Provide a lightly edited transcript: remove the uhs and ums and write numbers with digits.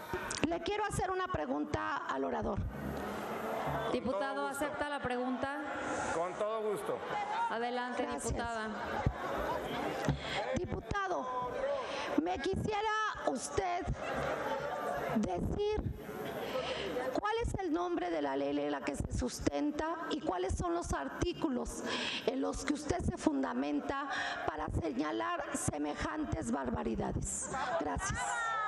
Le quiero hacer una pregunta al orador. Diputado, ¿acepta la pregunta? Con todo gusto. Adelante, Gracias. diputada. Diputado, me quisiera usted decir cuál es el nombre de la ley en la que se sustenta y cuáles son los artículos en los que usted se fundamenta para señalar semejantes barbaridades. Gracias.